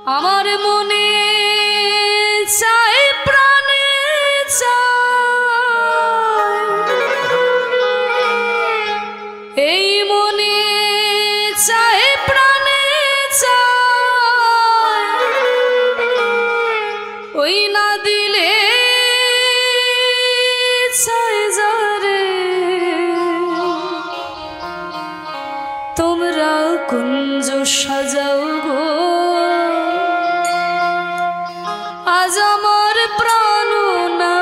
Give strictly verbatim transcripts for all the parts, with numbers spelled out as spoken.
আমার মনে চাই প্রাণে চাই এই মনে চাই প্রাণে চাই ওই না দিলে চাই যারে তোমরা কুঞ্জ সাজাও গো আজ আমার প্রাণ না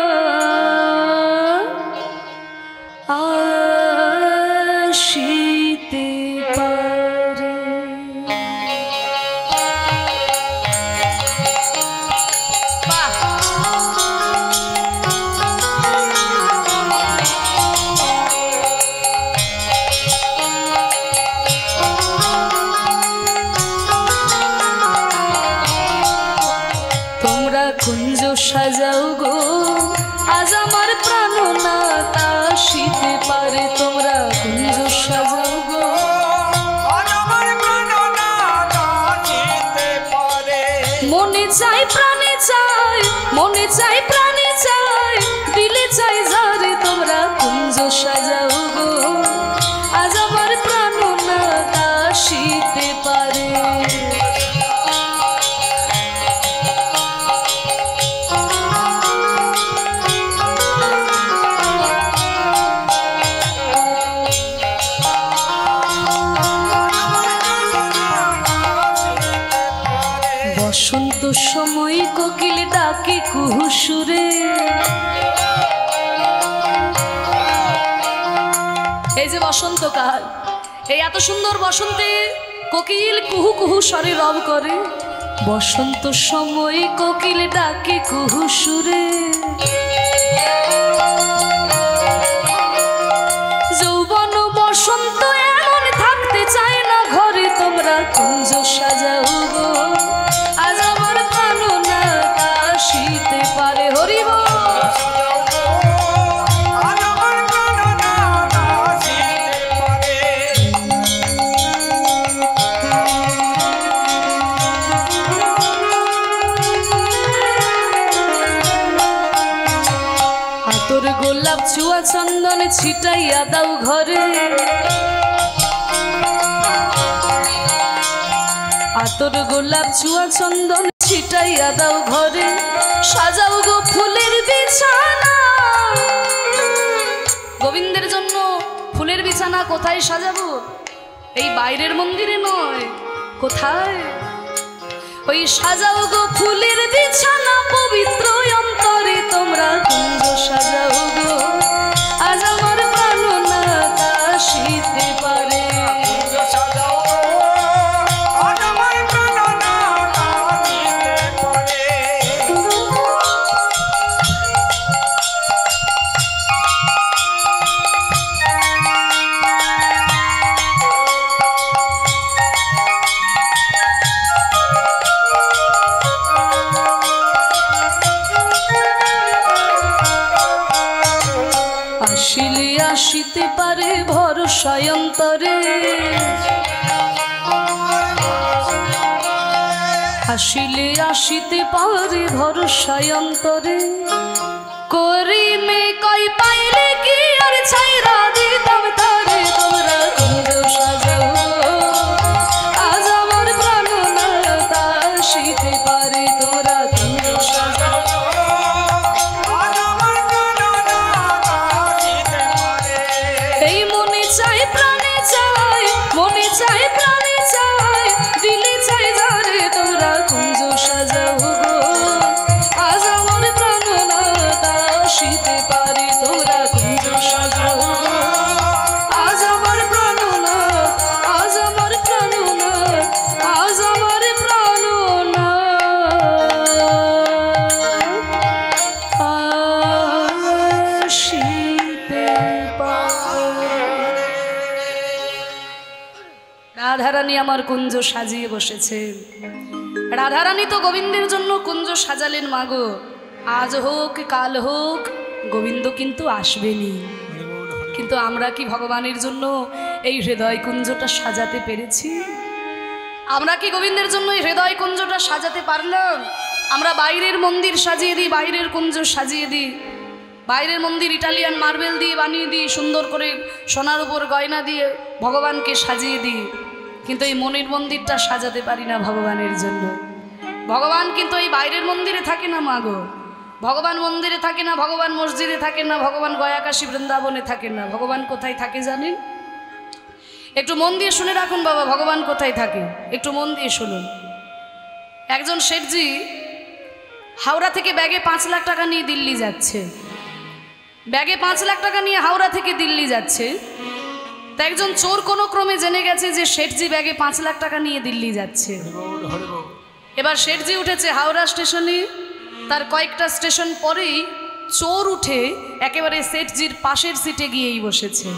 আসিতে পারে। কুঞ্জ সাজাও গো আজ আমার প্রাণ না আসিতে পারে তোমরা কুঞ্জ সাজাও গো আজ আমার প্রাণ না আসিতে পারে। মনে চাই প্রাণে চাই মনে চাই প্রাণে চাই দিলে চাই যারে তোমরা কুঞ্জ সাজাও গো আজ আমার প্রাণ না আসিতে পারে। বসন্ত সময় কোকিল ডাকে কুহু সুরে এই যে বসন্তকাল এই এত সুন্দর বসন্তে কোকিল কুহু কুহু স্বরে রব করে। বসন্ত সময় কোকিল ডাকে কুহু সুরে যৌবন বসন্ত এমন থাকতে চায় না ঘরে তোমরা কুঞ্জ সাজাও গো আজ আমার প্রাণ না আসিতে পারে। হরিব আতর গোলাপ চুয়া চন্দন ছিটাইয়া দাও ঘরে আতর গোলাপ চুয়া চন্দন ছিটাইয়া দাও ঘরে সাজাও গো ফুলের বিছানা। গোবিন্দের জন্য ফুলের বিছানা কোথায় সাজাবো? এই বাইরের মন্দিরে নয়, কোথায়? ওই সাজাও গো ফুলের বিছানা পবিত্র অন্তরে তোমরা কুঞ্জ সাজাও গো আজ আমার প্রাণ না আসিতে পারে। আসিলে আসিতে পারে ভরসা অন্তরে আসিলে আসিতে পারে ভরসা অন্তরে করি মে কই পাইলে কি আর ছাইরা দিতাম তারে তোমরা কুঞ্জ সাজাও আজ আমার প্রাণ না আসিতে পারে তোমরা কুঞ্জ সাজাও। এই মনে চাই প্রাণে চাই মনে চাই প্রাণে চাই দিলে চাই যারে তোমরা কুঞ্জ সাজাও গো আজ আমার প্রাণ না আসিতে পারে তোমরা কুঞ্জ সাজাও আজ আমার প্রাণ না আজ আমার প্রাণ না আজ আমার প্রাণ না আসিতে পারে। রাধারানী আমার কুঞ্জ সাজিয়ে বসেছে। রাধারানী তো গোবিন্দের জন্য কুঞ্জ সাজালেন মাগো। আজ হোক কাল হোক গোবিন্দ কিন্তু আসবেনি। কিন্তু আমরা কি ভগবানের জন্য এই হৃদয় কুঞ্জটা সাজাতে পেরেছি? আমরা কি গোবিন্দের জন্য এই হৃদয় কুঞ্জটা আমরা সাজাতে পারলাম? আমরা বাইরের মন্দির সাজিয়ে দিই, বাইরের কুঞ্জ সাজিয়ে দিই, বাইরের মন্দির ইটালিয়ান মার্বেল দিয়ে বানিয়ে দিই, সুন্দর করে সোনার উপর গয়না দিয়ে ভগবানকে সাজিয়ে দিই, কিন্তু এই মনের মন্দিরটা সাজাতে পারি না ভগবানের জন্য। ভগবান কিন্তু এই বাইরের মন্দিরে থাকে না মা গো, ভগবান মন্দিরে থাকে না, ভগবান মসজিদে থাকে না, ভগবান গয়াকাশী বৃন্দাবনে থাকে না। ভগবান কোথায় থাকে জানেন? একটু মন দিয়ে শুনে রাখুন বাবা, ভগবান কোথায় থাকে একটু মন দিয়ে শুনুন। একজন শেঠজি হাওড়া থেকে ব্যাগে পাঁচ লাখ টাকা নিয়ে দিল্লি যাচ্ছে, ব্যাগে পাঁচ লাখ টাকা নিয়ে হাওড়া থেকে দিল্লি যাচ্ছে। তা একজন চোর কোনো ক্রমে জেনে গেছে যে শেঠজি ব্যাগে পাঁচ লাখ টাকা নিয়ে দিল্লি যাচ্ছে। এবার শেঠজি উঠেছে হাওড়া স্টেশনে, তার কয়েকটা স্টেশন পরেই চোর উঠে একেবারে শেঠজির পাশের সিটে গিয়েই বসেছে।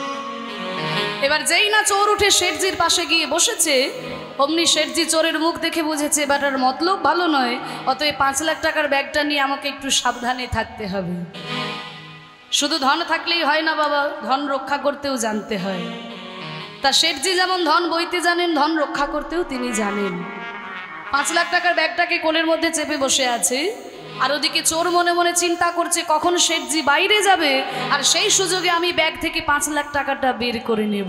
এবার যেই না চোর উঠে শেঠজির পাশে গিয়ে বসেছে, অমনি শেঠজি চোরের মুখ দেখে বুঝেছে ব্যাটার মতলব ভালো নয়, অতএব পাঁচ লাখ টাকার ব্যাগটা নিয়ে আমাকে একটু সাবধানে থাকতে হবে। শুধু ধন থাকলেই হয় না বাবা, ধন রক্ষা করতেও জানতে হয়। তা শেঠজি যেমন ধন বইতে জানেন, ধন রক্ষা করতেও তিনি জানেন। পাঁচ লাখ টাকার ব্যাগটাকে কোলের মধ্যে চেপে বসে আছে, আর ওদিকে চোর মনে মনে চিন্তা করছে কখন শেঠজি বাইরে যাবে আর সেই সুযোগে আমি ব্যাগ থেকে পাঁচ লাখ টাকাটা বের করে নেব।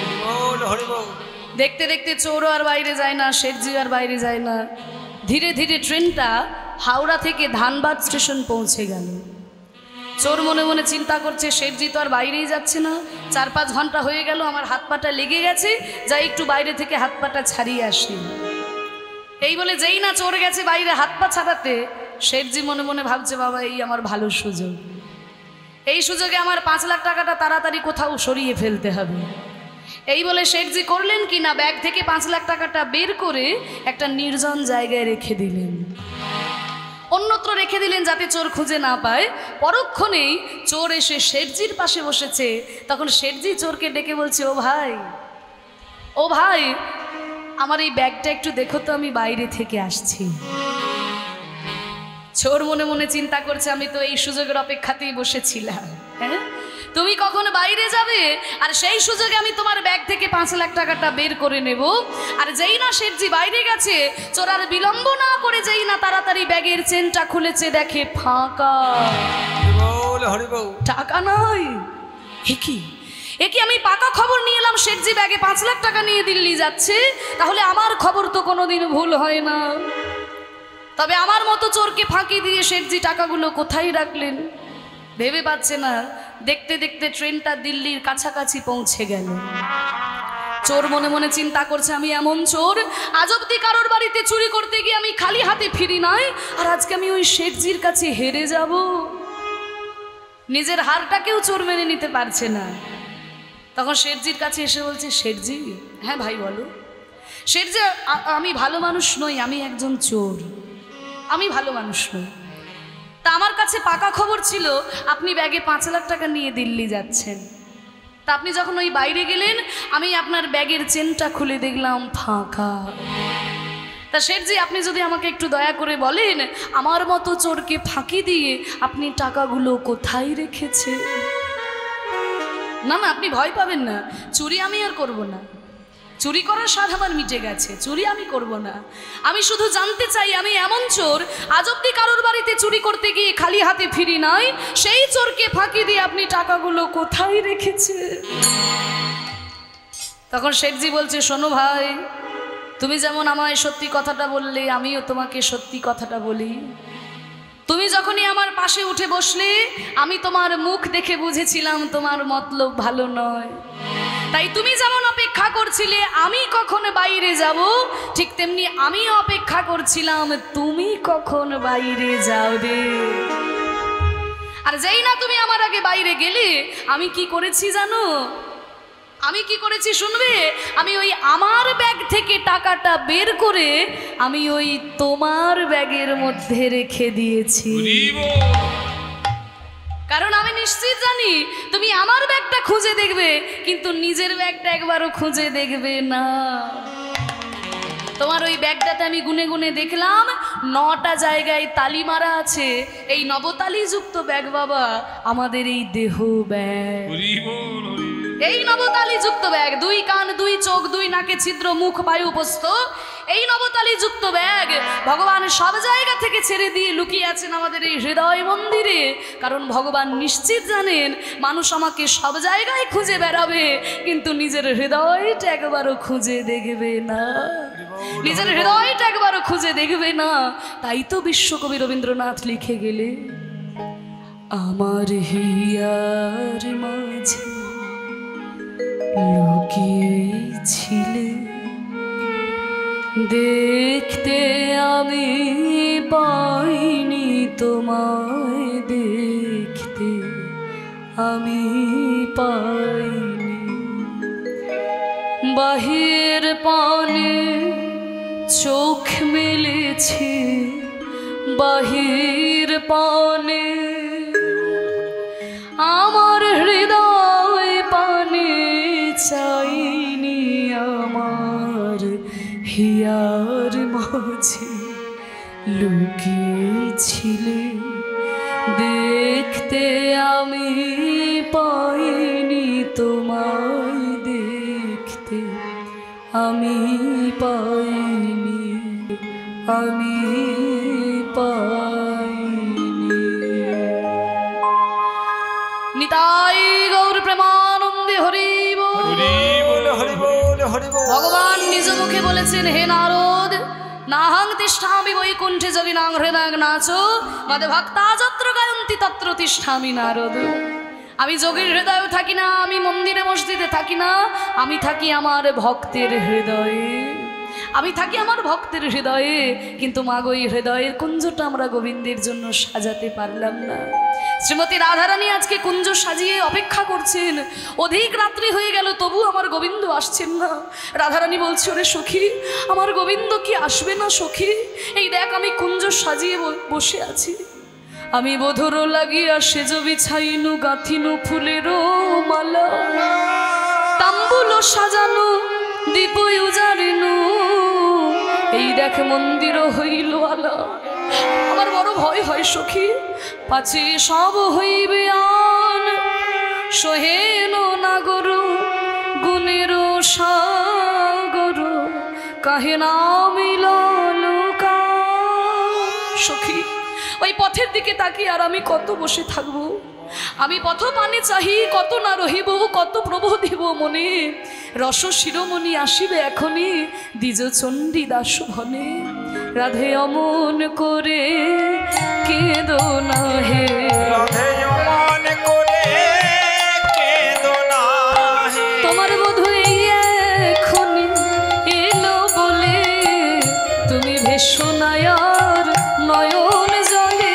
দেখতে দেখতে চোরও আর বাইরে যায় না, শেঠজি আর বাইরে যায় না। ধীরে ধীরে ট্রেনটা হাওড়া থেকে ধানবাদ স্টেশন পৌঁছে গেল। চোর মনে মনে চিন্তা করছে শেঠজি তো আর বাইরেই যাচ্ছে না, চার পাঁচ ঘন্টা হয়ে গেল, আমার হাত পাটা লেগে গেছে, যাই একটু বাইরে থেকে হাত পাটা ছাড়িয়ে আসি। এই বলে যেই না চোর গেছে বাইরে হাত পা ছাড়াতে, শেঠজি মনে মনে ভাবছে বাবা এই আমার ভালো সুযোগ, এই সুযোগে আমার পাঁচ লাখ টাকাটা তাড়াতাড়ি কোথাও সরিয়ে ফেলতে হবে। এই বলে শেঠজি করলেন কি না, ব্যাগ থেকে পাঁচ লাখ টাকাটা বের করে একটা নির্জন জায়গায় রেখে দিলেন, অন্যত্র রেখে দিলেন যাতে চোর খুঁজে না পায়। পরক্ষণেই চোর এসে শেঠজির পাশে বসেছে, তখন শেঠজি চোরকে ডেকে বলছে ও ভাই, ও ভাই আমার এই ব্যাগটা একটু দেখো তো, আমি বাইরে থেকে আসছি। চোর মনে মনে চিন্তা করছে আমি তো এই সুযোগের অপেক্ষাতেই বসেছিলাম, হ্যাঁ তুমি কখন বাইরে যাবে আর সেই সুযোগে আমি তোমার ব্যাগ থেকে পাঁচ লাখ টাকাটা বের করে নেব। আর যেই না শেঠজি বাইরে গেছে, চোর আর বিলম্ব না করে যেই না তাড়াতাড়ি ব্যাগের চেনটা খুলেছে, দেখে ফাঁকা, টাকা নাই। কি একে আমি পাকা খবর নিয়ে এলাম, শেঠজি ব্যাগে পাঁচ লাখ টাকা নিয়ে দিল্লি যাচ্ছে, তাহলে আমার খবর তো কোনোদিন ভুল হয় না। তবে আমার মতো চোরকে ফাঁকি দিয়ে শেঠজি টাকাগুলো কোথায় রাখলেন ভেবে পাচ্ছে না। দেখতে দেখতে ট্রেনটা দিল্লির কাছাকাছি পৌঁছে গেল। চোর মনে মনে চিন্তা করছে আমি এমন চোর, আজ অব্দি কারোর বাড়িতে চুরি করতে গিয়ে আমি খালি হাতে ফিরি নাই, আর আজকে আমি ওই শেঠজির কাছে হেরে যাব। নিজের হারটাকেও চোর মেনে নিতে পারছে না। তখন শেঠজির কাছে এসে বলছে শেঠজি, হ্যাঁ ভাই বলো। শেঠজি আমি ভালো মানুষ নই, আমি একজন চোর, আমি ভালো মানুষ নই। তা আমার কাছে পাকা খবর ছিল আপনি ব্যাগে পাঁচ লাখ টাকা নিয়ে দিল্লি যাচ্ছেন। তা আপনি যখন ওই বাইরে গেলেন, আমি আপনার ব্যাগের চেনটা খুলে দেখলাম ফাঁকা। তা শেঠজি আপনি যদি আমাকে একটু দয়া করে বলেন, আমার মতো চোরকে ফাঁকি দিয়ে আপনি টাকাগুলো কোথায় রেখেছেন? না না আপনি ভয় পাবেন না, চুরি আমি আর করব না, চুরি করার স্বাদ আমার মিটে গেছে, চুরি আমি করব না। আমি শুধু জানতে চাই আমি এমন চোর আজ অব্দি কারোর বাড়িতে চুরি করতে গিয়ে খালি হাতে ফিরি নাই, সেই চোরকে ফাঁকি দিয়ে আপনি টাকাগুলো কোথায় রেখেছেন? তখন শেঠজি বলছে শোনো ভাই, তুমি যেমন আমায় সত্যি কথাটা বললে, আমিও তোমাকে সত্যি কথাটা বলি। তুমি যখনই আমার পাশে উঠে বসলে, আমি তোমার মুখ দেখে বুঝেছিলাম তোমার মতলব ভালো নয়। তাই তুমি যেমন অপেক্ষা করছিলে আমি কখন বাইরে যাব, ঠিক তেমনি আমিও অপেক্ষা করছিলাম তুমি কখন বাইরে যাবে। আর যেই না তুমি আমার আগে বাইরে গেলে, আমি কি করেছি জানো? আমি কি করেছি শুনবে? আমি ওই আমার ব্যাগ থেকে টাকাটা বের করে আমি ওই তোমার ব্যাগের মধ্যে রেখে দিয়েছি। কারণ আমি নিশ্চিত জানি তুমি আমার ব্যাগটা খুঁজে দেখবে, কিন্তু নিজের ব্যাগটা একবারও খুঁজে দেখবে না। তোমার ওই ব্যাগটাতে আমি গুনে গুনে দেখলাম নটা জায়গায় তালি মারা আছে। এই নবতালি যুক্ত ব্যাগ বাবা আমাদের এই দেহ ব্যাগ, এই নবতালি যুক্ত ব্যাগ, দুই কান দুই চোখ দুই নাকে ছিদ্র মুখ বায়ু উপস্থ, এই নবতালি যুক্ত ব্যাগ ভগবান সব জায়গা থেকে ছেড়ে দিয়ে লুকিয়ে আছেন আমাদের এই হৃদয় মন্দিরে, কারণ ভগবান নিশ্চিত জানেন মানুষ আমাকে সব জায়গায় খুঁজে বেড়াবে কিন্তু নিজের হৃদয়টা একবারও খুঁজে দেখবে না, নিজের হৃদয়টা একবারও খুঁজে দেখবে না। তাই তো বিশ্বকবি রবীন্দ্রনাথ লিখে গেলে, আমার হিয়ার মাঝে লুকিয়েছিলে, দেখতে আমি পাইনি তোমায়, দেখতে আমি পাইনি। বাহির পানে চোখ মেলেছি, বাহির পানে আমার হৃদয় পানে চাইনি, আমার হিয়ার মাঝে লুকিয়েছিলে, দেখতে আমি পাইনি তোমায়, দেখতে আমি পাইনি, আমি পাইনি। নিতাই গৌর প্রেমানন্দে হরি বল, হরি বল, হরি বল। ভগবান নিজ মুখে বলেছেন, হে নারদ, নাহং তিষ্ঠামি বৈকুণ্ঠে যোগিনাং হৃদয়ং নাচো মদে ভক্তা যত্র গায়ন্তি তত্র তিষ্ঠামি নারদ। আমি যোগীর হৃদয়ে থাকি না, আমি মন্দিরে মসজিদে থাকি না, আমি থাকি আমার ভক্তের হৃদয়ে, আমি থাকি আমার ভক্তের হৃদয়ে। কিন্তু মাগো এই হৃদয়ের কুঞ্জটা আমরা গোবিন্দের জন্য সাজাতে পারলাম না। শ্রীমতী রাধারানী আজকে কুঞ্জ সাজিয়ে অপেক্ষা করছেন, অধিক রাত্রি হয়ে গেল তবু আমার গোবিন্দ আসছেন না। রাধারানী বলছে, ওরে সখী, আমার গোবিন্দ কি আসবে না সখী? এই দেখ আমি কুঞ্জ সাজিয়ে বসে আছি, আমি বধুর লাগিয়া সেজ বিছাইনু, গাঁথিনু ফুলেরও মালা, তাম্বুল সাজানো দীপ উজারিনু, এই দেখ মন্দির হইল আলা। আমার বড় ভয় হয় সখী, পাছে সব হইবে আন, সোহেন নাগর গুণের সাগর, কাহে না মিলল কা। সখী, ওই পথের দিকে তাকিয়ে আর আমি কত বসে থাকবো? আমি পথ পানে চাহি, কত না রহিব, কত প্রভু দিব মনে। রস শিরোমণি আসিবে এখনই, দ্বিজ চণ্ডী দাস ভনে। রাধে অমন করে কেঁদো না হে, রাধে অমন করে কেঁদো না হে, তোমার বধূ এই এখনই এলো বলে, তুমি ভেসো না আর নয়ন জলে।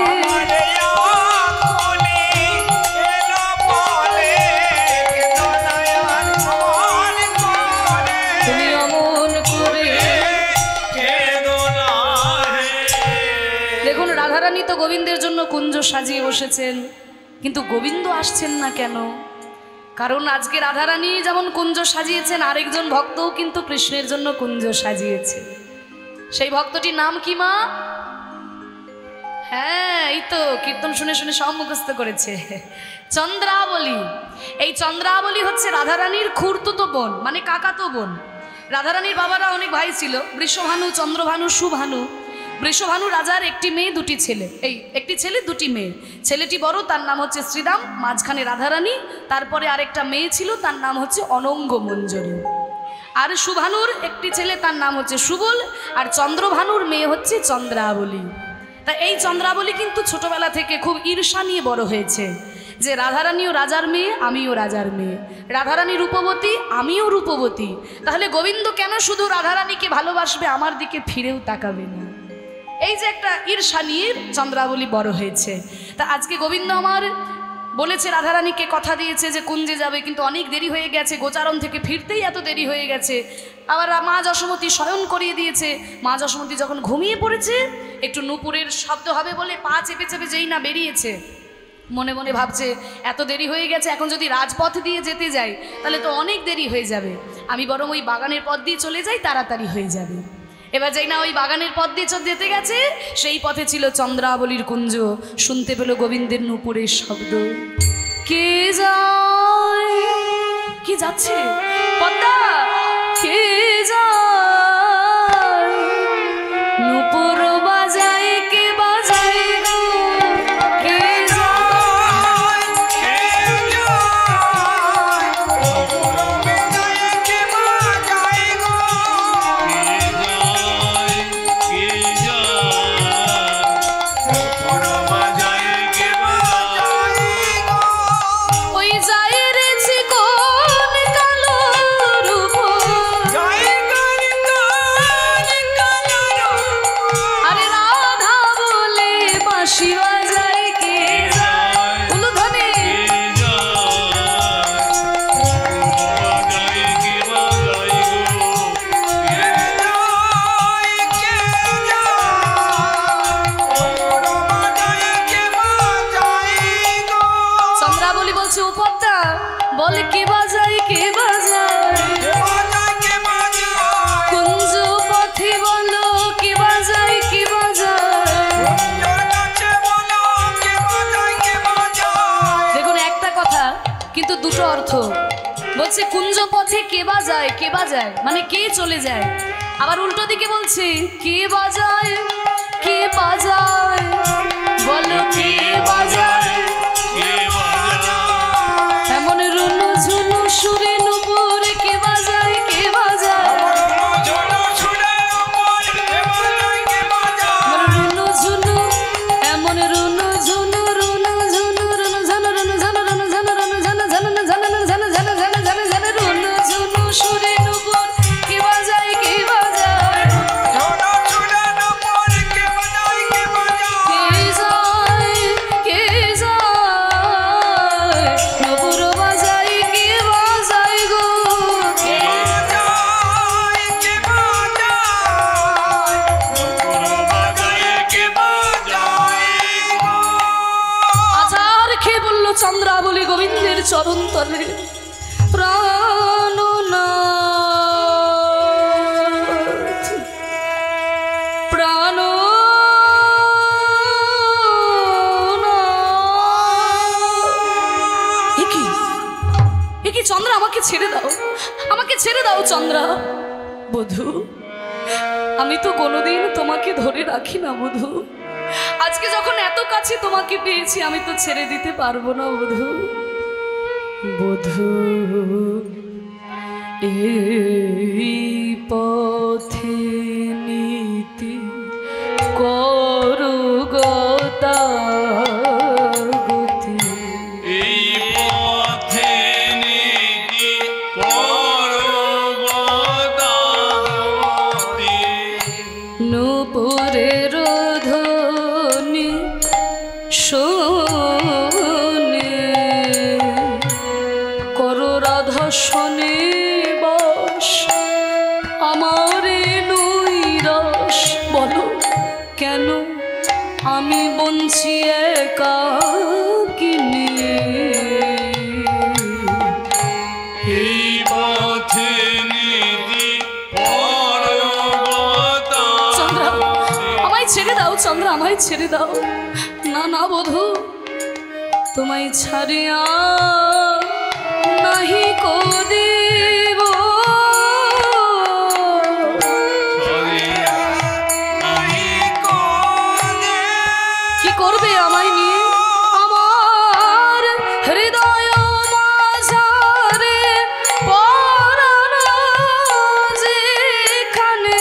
দেখুন, রাধারানী তো গোবিন্দের জন্য কুঞ্জ সাজিয়ে বসেছেন, কিন্তু গোবিন্দ আসছেন না কেন? কারণ আজকে রাধারানী যেমন কুঞ্জ সাজিয়েছেন, আরেকজন ভক্তও কিন্তু কৃষ্ণের জন্য কুঞ্জ সাজিয়েছে। সেই ভক্তটির নাম কি মা? হ্যাঁ, এই তো কীর্তন শুনে শুনে সব মুখস্থ করেছে, চন্দ্রাবলী। এই চন্দ্রাবলী হচ্ছে রাধারানীর খুড়তুতো বোন, মানে কাকাতো বোন। রাধারানীর বাবারা অনেক ভাই ছিল, বৃষভানু, চন্দ্রভানু, সুভানু। বৃষভানু রাজার একটি মেয়ে, দুটি ছেলে, এই একটি ছেলে দুটি মেয়ে। ছেলেটি বড়, তার নাম হচ্ছে শ্রীরাম, মাঝখানে রাধারানী, তারপরে আরেকটা মেয়ে ছিল, তার নাম হচ্ছে অনঙ্গ মঞ্জরী। আর সুভানুর একটি ছেলে, তার নাম হচ্ছে সুবল, আর চন্দ্রভানুর মেয়ে হচ্ছে চন্দ্রাবলী। তা এই চন্দ্রাবলী কিন্তু ছোটবেলা থেকে খুব ঈর্ষা নিয়ে বড় হয়েছে, যে রাধারানীও রাজার মেয়ে, আমিও রাজার মেয়ে, রাধারানী রূপবতী, আমিও রূপবতী, তাহলে গোবিন্দ কেন শুধু রাধারানীকে ভালোবাসবে, আমার দিকে ফিরেও তাকাবে না? এই যে একটা ঈর্ষা নিয়ে চন্দ্রাবলী বড় হয়েছে। তা আজকে গোবিন্দ আমার বলেছে, রাধারানীকে কথা দিয়েছে যে কুঞ্জে যাবে, কিন্তু অনেক দেরি হয়ে গেছে, গোচারণ থেকে ফিরতেই এত দেরি হয়ে গেছে। আবার মা যশোমতী শয়ন করিয়ে দিয়েছে। মা যশোমতী যখন ঘুমিয়ে পড়েছে, একটু নূপুরের শব্দ হবে বলে পা চেপে চেপে যেই না বেরিয়েছে, মনে মনে ভাবছে এত দেরি হয়ে গেছে, এখন যদি রাজপথ দিয়ে যেতে যাই তাহলে তো অনেক দেরি হয়ে যাবে, আমি বরং ওই বাগানের পথ দিয়ে চলে যাই, তাড়াতাড়ি হয়ে যাবে। এবার যাই না ওই বাগানের পথ দিয়ে যেতে গেছে, সেই পথে ছিল চন্দ্রাবলীর কুঞ্জ। শুনতে পেল গোবিন্দের নূপুরের শব্দ, কে যায়, কে যাচ্ছে, পদ্মা কে যায়, নুপুর বাজায় কে বাজায় গো কে বলে কে বাজায় কে বাজায় কুঞ্জ পথে বলো কে বাজায় কে বাজায়। দেখুন একটা কথা কিন্তু দুটো অর্থ বলছে কুঞ্জ পথে কে বাজায় কে বাজায় মানে কে চলে যায়, আবার উল্টো দিকে বলছে কে বাজায় কে বাজায় বলো কে বাজায়। এমন রুনু ঝুনু সুরে নুপুর কে বাজায় কে বাজায় রুনু ঝুনু এমন রুনু ঝুনু রুনু ঝুনু রুনু ঝানু রুনু ঝানু রুনু ঝানু রুনু ঝানু ঝানু ঝানু ঝানু ঝানু ঝানু ঝানু ঝানু ঝানু রুনু ঝুনু সুরে নুপুর কে বাজায় কে বাজায় কে যায় কে যায় নুপুর বাজায় কে বাজায় গো কে আচার খেয়ে বলল চন্দ্রাবলী গোবিন্দের চরণ তলে প্রাণনাথ প্রাণ চন্দ্রা আমাকে ছেড়ে দাও আমাকে ছেড়ে দাও চন্দ্রা। বধূ আমি তো কোনোদিন তোমাকে ধরে রাখি না বধূ, আজকে যখন এত কাছে তোমাকে পেয়েছি আমি তো ছেড়ে দিতে পারবো না বধূ। বধূ এই পথে নীতি করু গতা নুপুরের ধ্বনি শোনে করো রাধা শোনে বস আমার নৈরস। বলো কেন আমি বঞ্চি একাকিনী এই পথে ছেড়ে দাও চন্দ্রা আমায় ছেড়ে দাও। না না বধূ তোমায় ছাড়িয়া নাহি কো দেব কি করবে আমায় নিয়ে আমার হৃদয় মাঝারে পরাণ যেখানে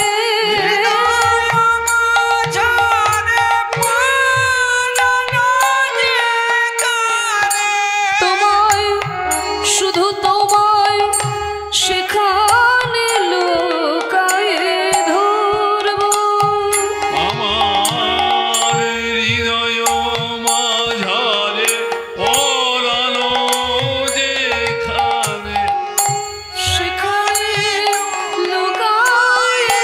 শুধু তোমায় সেখানে লুকায়ে ধরব আমার হৃদয় মাঝারে পরানো যেখানে সেখানে লুকায়ে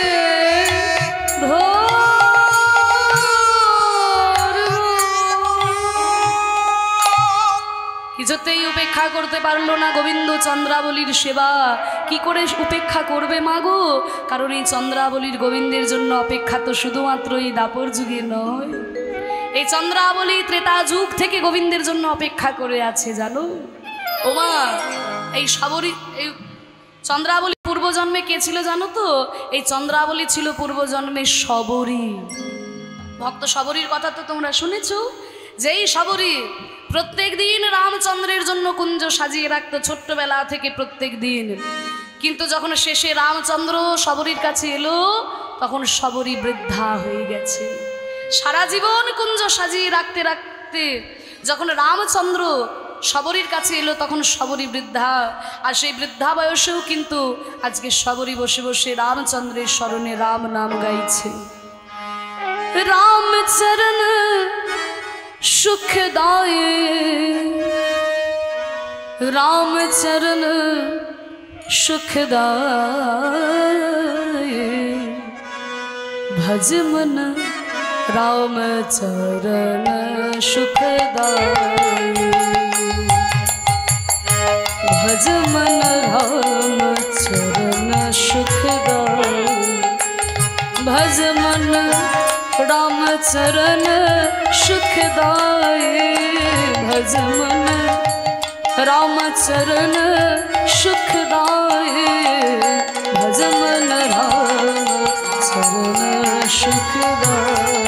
কিছুতেই উপেক্ষা করতে পারলো না গোবিন্দ চন্দ্রাবলীর সেবা। কি করে উপেক্ষা করবে মাগো, কারণ এই চন্দ্রাবলীর গোবিন্দের জন্য অপেক্ষা তো শুধুমাত্র এই দাপর যুগে নয়, এই চন্দ্রাবলী ত্রেতা যুগ থেকে গোবিন্দের জন্য অপেক্ষা করে আছে জানো। ওমা এই সাবরী এই চন্দ্রাবলী পূর্বজন্মে কে ছিল জানো তো? এই চন্দ্রাবলী ছিল পূর্বজন্মে শবরী। ভক্ত শবরীর কথা তো তোমরা শুনেছ, যেই শবরী প্রত্যেক দিন রামচন্দ্রের জন্য কুঞ্জ সাজিয়ে রাখতো ছোট্টবেলা থেকে প্রত্যেক দিন। কিন্তু যখন শেষে রামচন্দ্র শবরীর কাছে এলো তখন শবরী বৃদ্ধা হয়ে গেছে। সারা জীবন কুঞ্জ সাজিয়ে রাখতে রাখতে যখন রামচন্দ্র শবরীর কাছে এলো তখন শবরী বৃদ্ধা। আর সেই বৃদ্ধা বয়সেও কিন্তু আজকে শবরী বসে বসে রামচন্দ্রের স্মরণে রাম নাম গাইছে। রামচরণ সুখদায়ে রামচরণ सुखदाये भज मन राम चरण सुखदाये भज मन राम चरण सुखदाये भज मन राम चरण सुखदाये भज मन राम चरण सुखदाये भज मन राम चरण सुखदाये।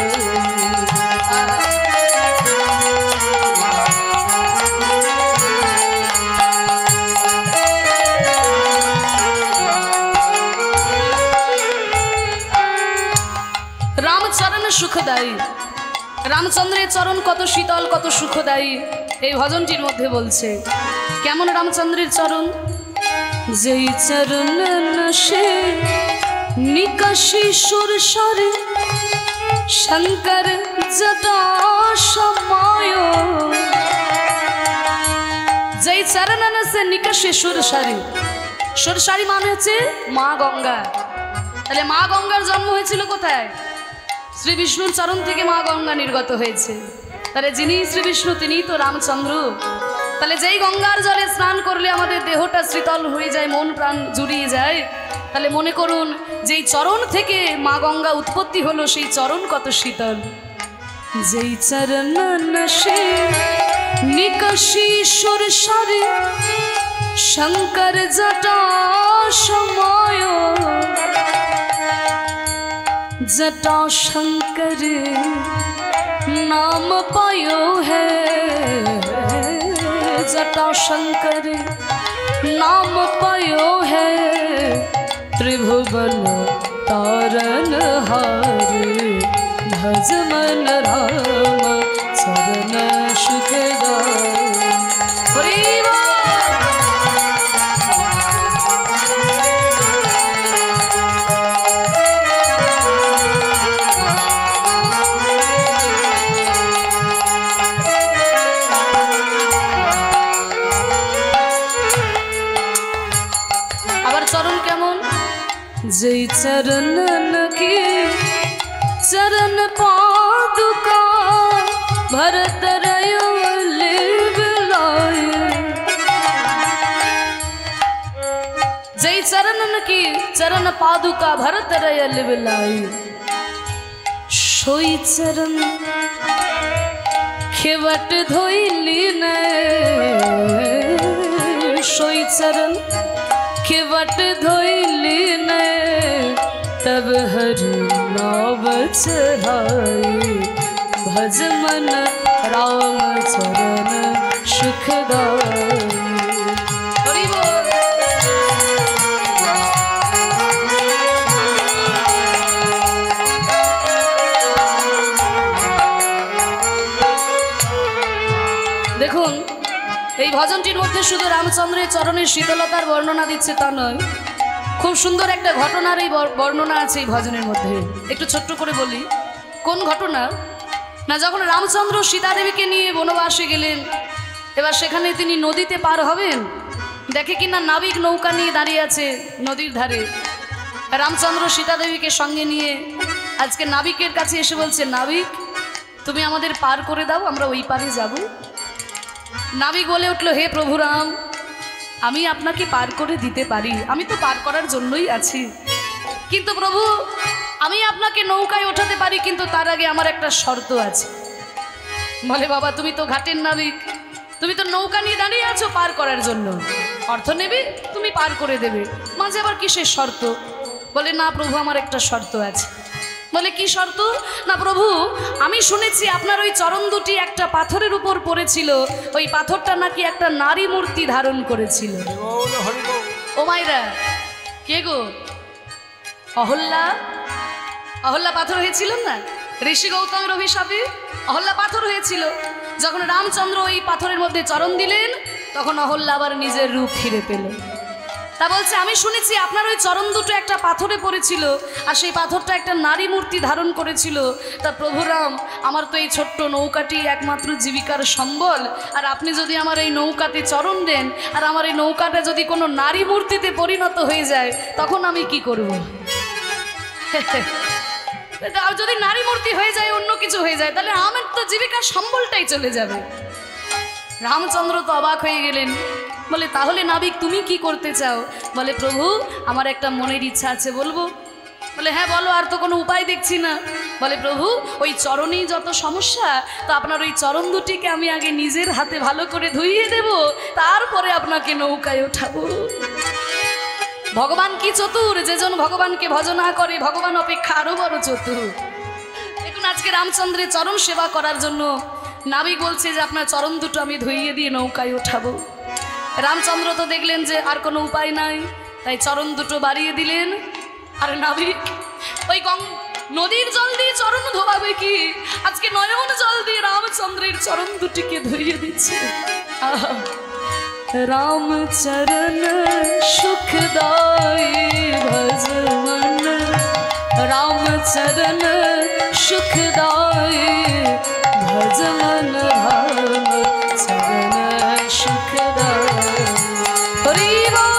রামচরণ সুখদায়ী, রামচন্দ্রের চরণ কত শীতল কত সুখদায়ী এই ভজনটির মধ্যে বলছে। কেমন রামচন্দ্রের চরণ? যেই চরণ নশে নিকাশি সুর সারে শঙ্কর জটা সময় যেই চরণ নশে নিকাশি সুর সারে। সুর সারি মানে হচ্ছে মা গঙ্গা। তাহলে মা গঙ্গার জন্ম হয়েছিল কোথায়? শ্রী বিষ্ণুর চরণ থেকে মা গঙ্গা নির্গত হয়েছে। তাহলে যিনি শ্রী বিষ্ণু তিনিই তো রামচন্দ্র। তাহলে যেই গঙ্গার জলে স্নান করলে আমাদের দেহটা শীতল হয়ে যায়, মন প্রাণ জুড়িয়ে যায়, তাহলে মনে করুন যেই চরণ থেকে মা গঙ্গা উৎপত্তি হলো সেই চরণ কত শীতল। যেই চরণ নশে নিকাশি সুর সারে শঙ্কর জটা সময় जटा शंकर नाम पायो है जटा शंकर नाम पायो है त्रिभुवन तारन हारे भज मन राम चरण सुखदाये। जय चरणन की चरण पादुका भरत रयो लिवलाये। जय चरणन की चरण पादुका भरत रयो लिवलाये। सोई चरण खेवट धोइली ने सोई चरण खेवट धोइली ने तब हर नाव चढ़ाई भज मन राम चरण सुखदाये। দেখুন এই ভজনটির মধ্যে শুধু রামচন্দ্রের চরণের শীতলতার বর্ণনা দিচ্ছে তা নয়, খুব সুন্দর একটা ঘটনার এই বর্ণনা আছে এই ভজনের মধ্যে। একটু ছোট্ট করে বলি কোন ঘটনা না, যখন রামচন্দ্র সীতা দেবীকে নিয়ে বনবাসে গেলেন, এবার সেখানে তিনি নদীতে পার হবেন, দেখে কিনা নাবিক নৌকা নিয়ে দাঁড়িয়ে আছে নদীর ধারে। রামচন্দ্র সীতা দেবীকে সঙ্গে নিয়ে আজকে নাবিকের কাছে এসে বলছে, নাবিক তুমি আমাদের পার করে দাও, আমরা ওই পারে যাব। নাবিক বলে উঠলো, হে প্রভু রাম, আমি আপনাকে পার করে দিতে পারি, আমি তো পার করার জন্যই আছি, কিন্তু প্রভু আমি আপনাকে নৌকায় ওঠাতে পারি, কিন্তু তার আগে আমার একটা শর্ত আছে। বলে, বাবা তুমি তো ঘাটের নাবিক, তুমি তো নৌকা নিয়ে দাঁড়িয়ে আছো পার করার জন্য, অর্থ নেবে তুমি পার করে দেবে। মাঝে আবার কিসের শর্ত? বলে না প্রভু আমার একটা শর্ত আছে। বলে কি শর্ত? না প্রভু আমি শুনেছি আপনার ওই চরণ দুটি একটা পাথরের উপর পড়েছিল, ওই পাথরটা নাকি একটা নারী মূর্তি ধারণ করেছিল। ও মাইরা কে গো? অহল্যা। অহল্যা পাথর হয়েছিল না? ঋষি গৌতমের অভিশাপে অহল্যা পাথর হয়েছিল। যখন রামচন্দ্র ওই পাথরের মধ্যে চরণ দিলেন তখন অহল্যা আবার নিজের রূপ ফিরে পেল। তা বলছে আমি শুনেছি আপনার ওই চরণ দুটো একটা পাথরে পড়েছিল আর সেই পাথরটা একটা নারী মূর্তি ধারণ করেছিল। তা প্রভু রাম আমার তো এই ছোট্ট নৌকাটি একমাত্র জীবিকার সম্বল, আর আপনি যদি আমার এই নৌকাতে চরণ দেন আর আমার এই নৌকাটা যদি কোনো নারী মূর্তিতে পরিণত হয়ে যায় তখন আমি কি করব? আর যদি নারী মূর্তি হয়ে যায় অন্য কিছু হয়ে যায় তাহলে আমার তো জীবিকার সম্বলটাই চলে যাবে। রামচন্দ্র তো অবাক হয়ে গেলেন। বলে তাহলে নাবিক তুমি কি করতে চাও? বলে প্রভু আমার একটা মনের ইচ্ছা আছে, বলবো? বলে হ্যাঁ বলো, আর তো কোনো উপায় দেখছি না। বলে প্রভু ওই চরণেই যত সমস্যা, তো আপনার ওই চরণ দুটিকে আমি আগে নিজের হাতে ভালো করে ধুইয়ে দেব, তারপরে আপনাকে নৌকায় ওঠাবো। ভগবান কি চতুর, যেজন ভগবানকে ভজনা করে ভগবান অপেক্ষা আরো বড় চতুর। দেখুন আজকে রামচন্দ্রের চরণ সেবা করার জন্য নাবিক বলছে যে আপনার চরণ দুটো আমি ধুইয়ে দিয়ে নৌকায় ওঠাবো। রামচন্দ্র তো দেখলেন যে আর কোনো উপায় নাই, তাই চরণ দুটো বাড়িয়ে দিলেন। আর নাবিক ওই গং নদীর জল দিয়ে চরণ ধোবাবে কি, আজকে নয়ন জল দিয়ে রামচন্দ্রের চরণ দুটিকে ধুইয়ে দিচ্ছে। রাম চরণ সুখদাই ভজ মন, রাম চরণ সুখদাই ভজ মন, রাম চরণ সুখদাই। হরি বল।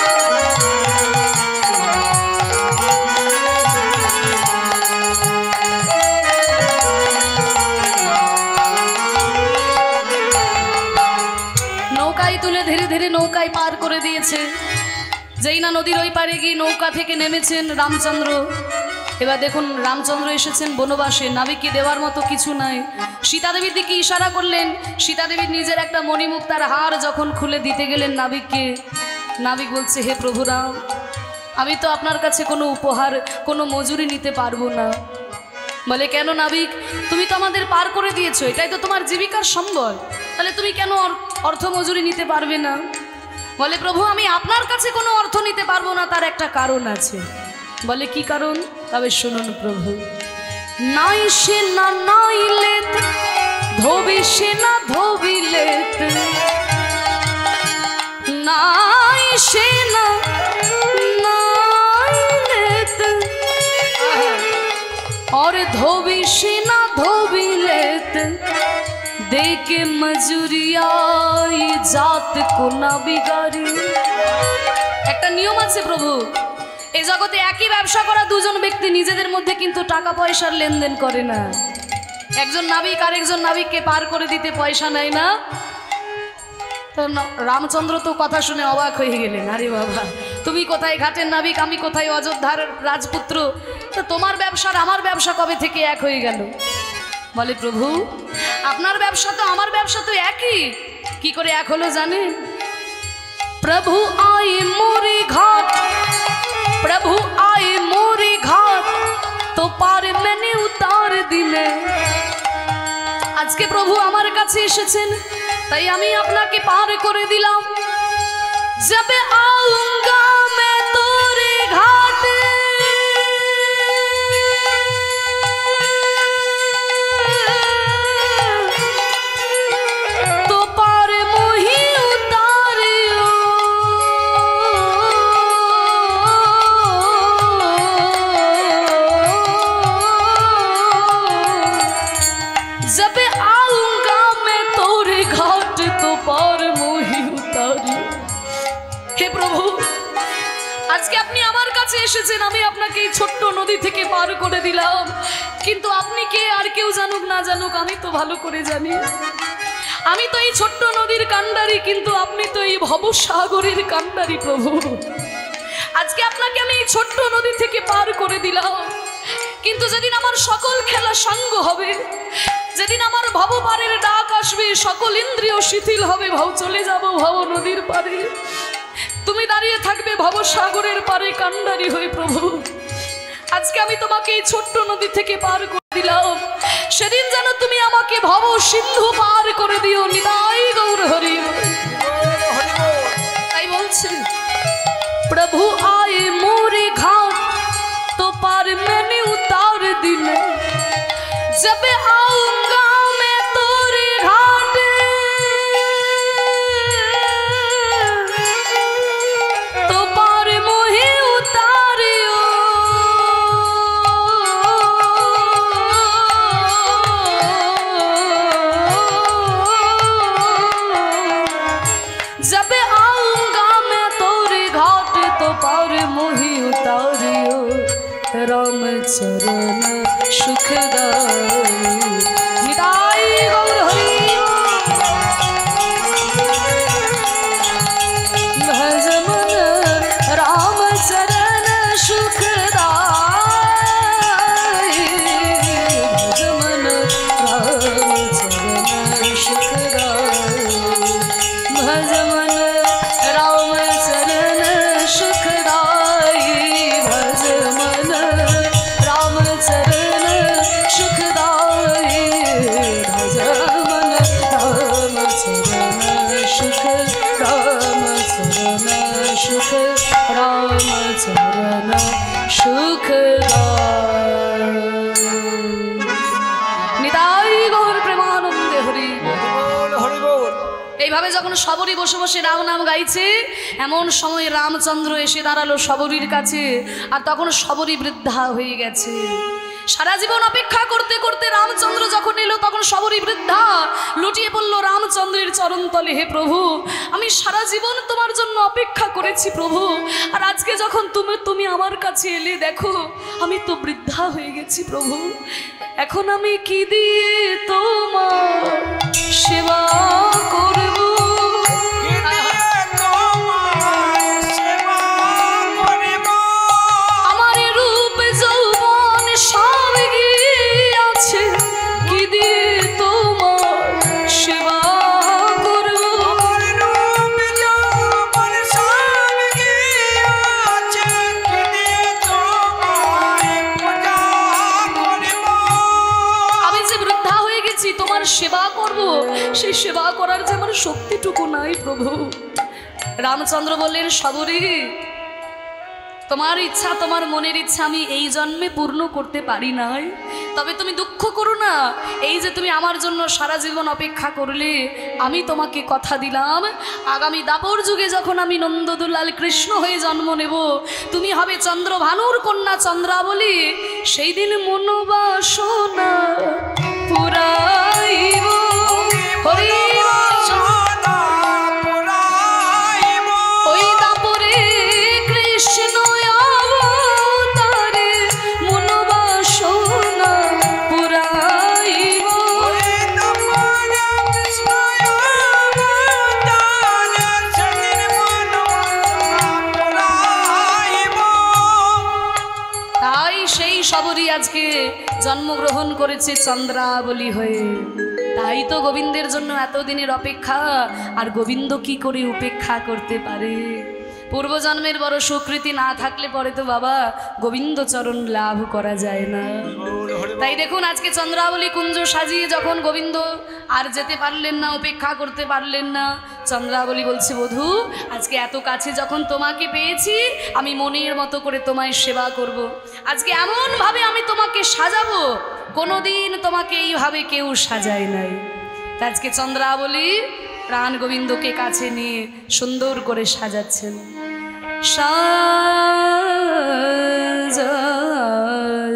নৌকায় তুলে ধীরে ধীরে নৌকায় পার করে দিয়েছে। যেই না নদীর ওই পারে গিয়ে নৌকা থেকে নেমেছেন রামচন্দ্র। এবার দেখুন রামচন্দ্র এসেছেন বনবাসে, নাবিককে দেওয়ার মতো কিছু নাই। সীতাদেবীর দিকে ইশারা করলেন। সীতাদেবীর নিজের একটা মণিমুক্তার হার যখন খুলে দিতে গেলেন নাবিককে, নাবিক বলছে হে প্রভু রাম আমি তো আপনার কাছে কোনো উপহার কোনো মজুরি নিতে পারবো না। বলে কেন নাবিক? তুমি তো আমাদের পার করে দিয়েছো, এটাই তো তোমার জীবিকার সম্বল, তাহলে তুমি কেন অর্থ মজুরি নিতে পারবে না? বলে প্রভু আমি আপনার কাছে কোনো অর্থ নিতে পারবো না, তার একটা কারণ আছে। বলে কি কারণ? তবে শুনুন প্রভু। নাই সে না নাইলে ধোবি সে না ধোবিলে, নাই সে না নাইলে और धोबी से ना धोबिले देके मजूरिया जात को ना बिगाड़ी। একটা নিয়ম আছে প্রভু, এই জগতে একই ব্যবসা করা দুজন ব্যক্তি নিজেদের মধ্যে কিন্তু টাকা পয়সার লেনদেন করে না। একজন নাবিক আর একজন নাবিককে পার করে দিতে পয়সা নেয় না। তো রামচন্দ্র তো কথা শুনে অবাক হয়ে গেলেন, আরে বাবা তুমি কোথায় ঘাটের নাবিক, আমি কোথায় অযোধ্যার রাজপুত্র, তো তোমার ব্যবসার আমার ব্যবসা কবে থেকে এক হয়ে গেল? বলে প্রভু আপনার ব্যবসা তো আমার ব্যবসা তো একই, কি করে এক হলো জানেন? प्रभु आए मोरे घाट, प्रभु आए मोरे घाट तो पार मैंने उतार दिले। আজকে প্রভু আমার কাছে এসেছেন তাই আমি আপনাকে পার করে দিলাম। जब आऊंगा मैं तोरे घाट तो पार मोही उतारियो। जब आऊंगा मैं तोरे घाट तो पार मोही उतारियो। হে প্রভু আজকে আপনি আমার কাছে এসেছেন, আমি আপনাকে এই ছোট্ট নদী থেকে পার করে দিলাম, কিন্তু আপনি কে আর কেউ জানুক না জানুক আমি তো ভালো করে জানি। আমি তো এই ছোট্ট নদীর কান্ডারি, কিন্তু আপনি তো এই ভবসাগরের কান্ডারি প্রভু। আজকে আপনাকে আমি এই ছোট্ট নদী থেকে পার করে দিলাম, কিন্তু যেদিন আমার সকল খেলা সাঙ্গ হবে, যেদিন আমার ভবপারের ডাক আসবে, সকল ইন্দ্রিয় শিথিল হবে, ভাব চলে যাব ভব নদীর পারে, তুমি দাঁড়িয়ে থাকবে ভবসাগরের পারে কান্ডারি হয়ে প্রভু। আজকে আমি তোমাকে এই ছোট্ট নদী থেকে পার করে দিলাম, সেদিন যেন তুমি আমাকে ভব সিন্ধু পার করে দিও। নিতাই গৌর হরি। তাই বলছে প্রভু আয়ে মোরে ঘাট তো পার मैंने उतार दिले, जब आऊंगा मैं तोरे घाट तो पार मोहे उतारियो। जब आऊंगा मैं तोरे घाट तो पार मोहे उतारियो। राम चरण सुखदाई। निताई गौर हरि। भज मन राम चरण सुखदाई। भज मन राम चरण सुखदाई। भज मन राम चरण सुखदाई। भज मन राम चरण सुखदाई। भज मन राम चरण सुख राम चरण सुख राम चरण सुखदाई। निताई गौर प्रेमानंदे हरि। এইভাবে যখন শবরী বসে বসে রাম নাম গাইছে, এমন সময় রামচন্দ্র এসে দাঁড়ালো শবরীর কাছে। আর তখন শবরী বৃদ্ধা হয়ে গেছে। সারা জীবন অপেক্ষা করতে করতে রামচন্দ্র যখন এলো, তখন শবরী বৃদ্ধা লুটিয়ে পড়লো রামচন্দ্রের চরণতলে। হে প্রভু, আমি সারা জীবন তোমার জন্য অপেক্ষা করেছি প্রভু, আর আজকে যখন তুমি তুমি আমার কাছে এলে, দেখো আমি তো বৃদ্ধা হয়ে গেছি প্রভু। এখন আমি কি দিয়ে তোমার সেবা করব? আমার রূপ যৌবন সব গিয়েছে, কি দিয়ে তোমার সেবা করব? আমি যে বৃদ্ধা হয়ে গেছি, তোমার সেবা করব, সেই সেবা করার যে আমার শক্তিটুকু নাই প্রভু। রামচন্দ্র বললেন, শবরী, তোমার ইচ্ছা, তোমার মনের ইচ্ছা আমি এই জন্মে পূর্ণ করতে পারি নাই, তবে তুমি দুঃখ করো না। এই যে তুমি আমার জন্য সারা জীবন অপেক্ষা করলে, আমি তোমাকে কথা দিলাম, আগামী দাপর যুগে যখন আমি নন্দদুলাল কৃষ্ণ হয়ে জন্ম নেব, তুমি হবে চন্দ্রভানুর কন্যা চন্দ্রাবলী। সেই দিন মনোবাসনা পুরাইব। হরি ওই দাপরে কৃষ্ণ অবতারে মনোবাসনা পুরাইব। তাই সেই শবরী আজকে জন্মগ্রহণ করেছে চন্দ্রাবলী হয়ে। তাই তো গোবিন্দের জন্য এতদিনের অপেক্ষা। আর গোবিন্দ কি করে উপেক্ষা করতে পারে? পূর্বজন্মের বড় সুকৃতি না থাকলে পরে তো বাবা গোবিন্দ চরণ লাভ করা যায় না। তাই দেখুন আজকে চন্দ্রাবলী কুঞ্জ সাজিয়ে যখন গোবিন্দ আর যেতে পারলেন না, উপেক্ষা করতে পারলেন না, চন্দ্রাবলী বলছে, বধূ আজকে এত কাছে যখন তোমাকে পেয়েছি, আমি মনের মতো করে তোমায় সেবা করব। আজকে এমনভাবে আমি তোমাকে সাজাবো, কোনোদিন তোমাকে এইভাবে কেউ সাজায় নাই। তা আজকে চন্দ্রাবলী প্রাণ গোবিন্দকে কাছে নিয়ে সুন্দর করে সাজাচ্ছেন। সাজায়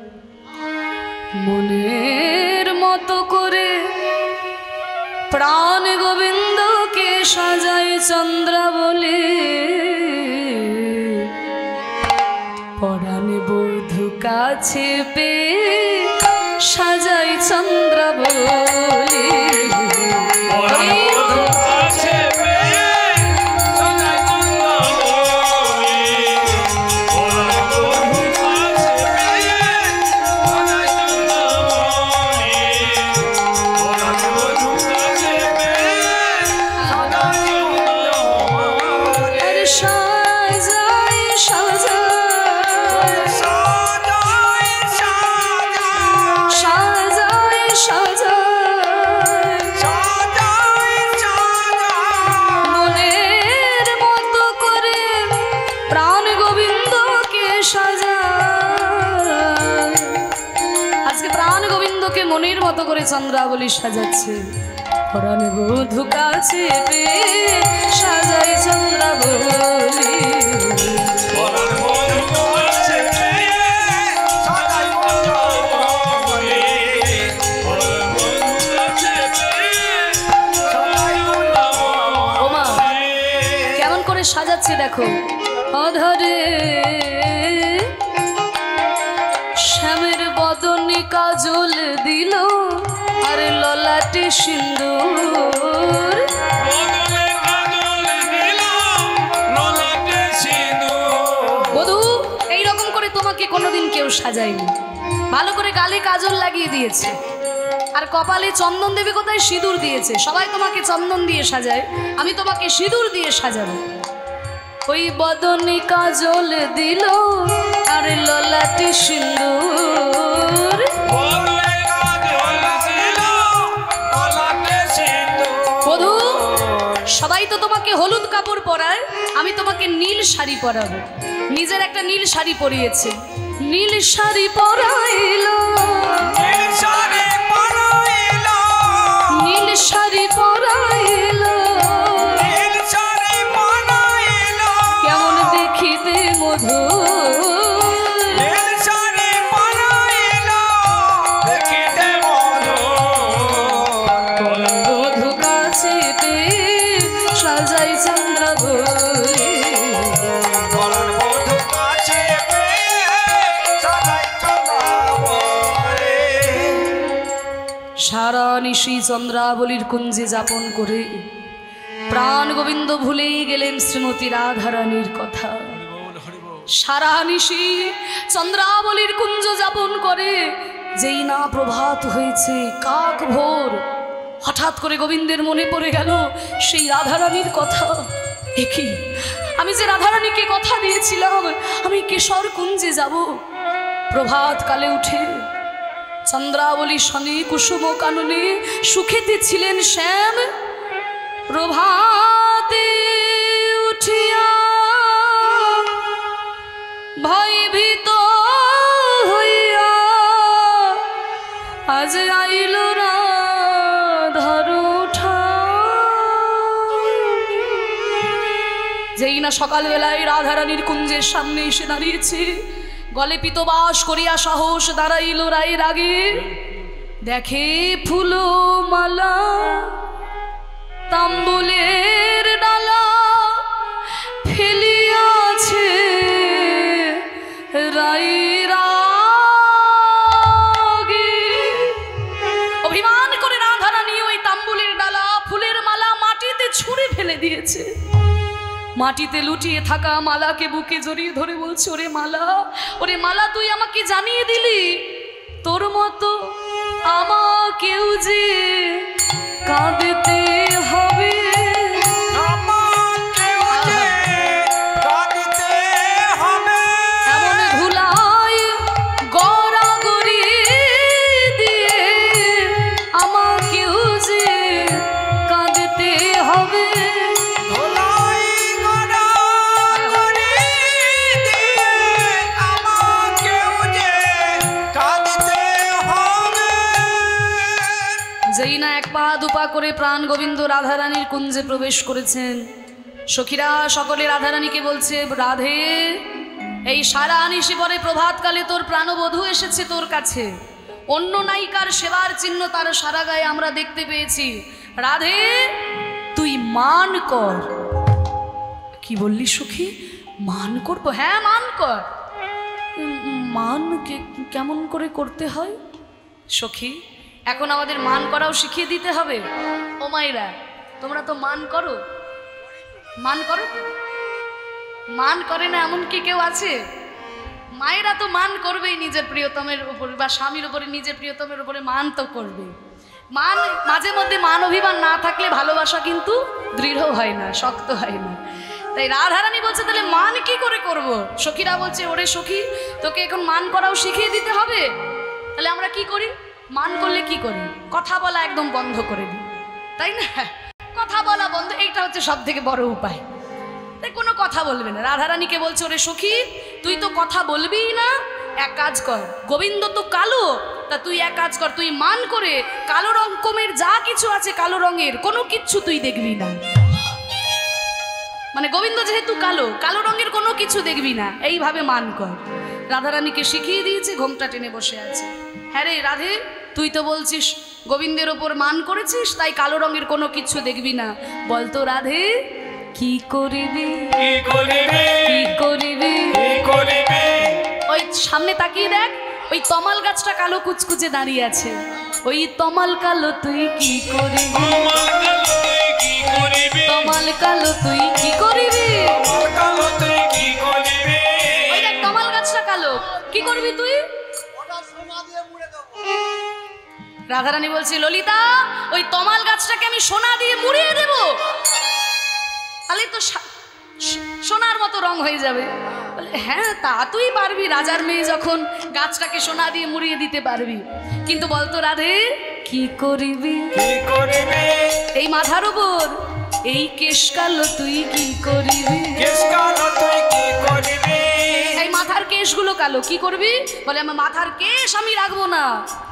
মনের মতো করে প্রাণ গোবিন্দকে সাজায় চন্দ্রাবলী। পরাণ বধূ কাছে পেয়ে সাজাই চন্দ্রাবলী। মনের মতো করে চন্দ্রাবলী সাজাচ্ছে। পরাণ বধূ কাছে পেয়ে সাজাই চন্দ্রাবলী। ওমা কেমন করে সাজাচ্ছে দেখো। অধরে শ্যামের বদনে কাজল দিল আর ললাটে সিন্দুর। বধূ এইরকম করে তোমাকে কোনোদিন কেউ সাজায়নি। ভালো করে গালে কাজল লাগিয়ে দিয়েছে আর কপালে চন্দন দেবে, কোথায় সিঁদুর দিয়েছে। সবাই তোমাকে চন্দন দিয়ে সাজায়, আমি তোমাকে সিঁদুর দিয়ে সাজাবো। ওই বদনে কাজল দিল আর ললাটে সিন্দুর। বধূ সবাই তো তোমাকে হলুদ কাপড় পরায়, আমি তোমাকে নীল শাড়ি পরাবো। নিজের একটা নীল শাড়ি পরিয়েছে। নীল শাড়ি পরাইল, নীল শাড়ি পরাইল, কেমন দেখিতে মধু। বধূ কাছে পেয়ে সাজাই চন্দ্রাবলী। সারা নিশি চন্দ্রাবলীর কুঞ্জে যাপন করে প্রাণ গোবিন্দ ভুলেই গেলেন শ্রীমতী রাধারানীর কথা। সারা নিশি চন্দ্রাবলীর কুঞ্জ যাপন করে যেই না প্রভাত হয়েছে, কাক ভোর, হঠাৎ করে গোবিন্দের মনে পড়ে গেল সেই রাধারানীর কথা। দেখি আমি যে রাধারানীকে কথা দিয়েছিলাম আমি কেশর কুঞ্জে যাব। প্রভাত কালে উঠে চন্দ্রাবলী শনি কুসুম কাননে সুখেতে ছিলেন শ্যাম। প্রভাতে উঠিয়া ভয়ভীত হইয়া আজ আইল রাধার যেই না সকালবেলায় রাধারানীর কুঞ্জের সামনে এসে দাঁড়িয়েছে, গলে পিতবাস করিয়া সাহস দাঁড়াইল রায়ের আগে। দেখে ফুল মালা তাম্বুলের ডালা ফেলিয়াছে রায়ের আগে। অভিমান করে রাধারানী ওই তাম্বুলের ডালা ফুলের মালা মাটিতে ছুঁড়ে ফেলে দিয়েছে। মাটিতে লুটিয়ে থাকা মালাকে বুকে জড়িয়ে ধরে বলছে, ওরে মালা, ওরে মালা, তুই আমাকে জানিয়ে দিলি তোর মতো আমাকেও যে কাঁদতে হবে। এমন ধুলাই গড়াগড়ি দিয়ে আমাকেও যে কাঁদতে হবে। যেই না এক পা দুপা করে প্রাণ গোবিন্দ রাধারানীর কুঞ্জে প্রবেশ করেছেন, সখীরা সকলে রাধারানীকে বলছে, রাধে, এই সারা নিশি পরে প্রভাতকালে তোর প্রাণবধূ এসেছে তোর কাছে। অন্য নায়িকার সেবার চিহ্ন তার সারা গায়ে আমরা দেখতে পেয়েছি। রাধে, তুই মান কর। কি বললি সখী? মান করবো? হ্যাঁ, মান কর। মান কেমন করে করতে হয় সখী? এখন আমাদের মান করাও শিখিয়ে দিতে হবে। ও মায়েরা, তোমরা তো মান করো, মান করো, মান করে না এমন কি কেউ আছে? মায়েরা তো মান করবেই নিজের প্রিয়তমের উপরে বা স্বামীর উপরে, নিজের প্রিয়তমের উপরে মান তো করবে। মান মাঝে মধ্যে মান অভিমান না থাকলে ভালোবাসা কিন্তু দৃঢ় হয় না, শক্ত হয় না। তাই রাধারানী বলছে, তাহলে মান কি করে করব? সখীরা বলছে, ওরে সখী, তোকে এখন মান করাও শিখিয়ে দিতে হবে। তাহলে আমরা কি করি? মান করলে কি করি? কথা বলা একদম বন্ধ করে দিই, তাই না? কথা বলা বন্ধ, এইটা হচ্ছে সব থেকে বড় উপায়। তাই কোনো কথা বলবে না। রাধারানীকে বলছে, ওরে সখী, তুই তো কথা বলবিই না, এক কাজ কর, গোবিন্দ তো কালো, তা তুই এক কাজ কর, তুই মান করে কালো রকমের যা কিছু আছে কালো রঙের কোনো কিচ্ছু তুই দেখবি না। মানে গোবিন্দ যেহেতু কালো, কালো রঙের কোনো কিছু দেখবি না, এইভাবে মান কর। রাধারানীকে শিখিয়ে দিয়েছে, ঘোমটা টেনে বসে আছে। হ্যাঁ রে রাধে, তুই তো বলছিস গোবিন্দের ওপর মান করেছিস, তাই কালো রঙের কোনো কিছু দেখবি না। বলতো রাধে কি করিবি, কি করিবি, কি করিবি, কি করিবি? ওই সামনে তাকিয়ে দেখ, ওই তমাল গাছটা কালো কুচকুচে দাঁড়িয়ে আছে। ওই তমাল কালো তুই কি করবি, তমাল কালো তুই কি করবি, ওই দেখ তমাল গাছটা কালো, কি করবি তুই? রাধারানী বলছি ললিতা, ওই তমাল গাছটাকে আমি সোনা দিয়ে মুড়িয়ে দেব, তাহলে তো সোনার মতো রং হয়ে যাবে। হ্যাঁ তা তুই পারবি, রাজার মেয়ে যখন গাছটাকে সোনা দিয়ে মুড়িয়ে দিতে পারবি। কিন্তু বলতো রাধে কি করিবি, কি করিবি? এই মাথার উপর এই কেশ কালো তুই কি করিবি, কেশ কালো তুই কি করবি? এই মাথার কেশগুলো কালো, কি করবি? বলে আমার মাথার কেশ আমি রাখবো না,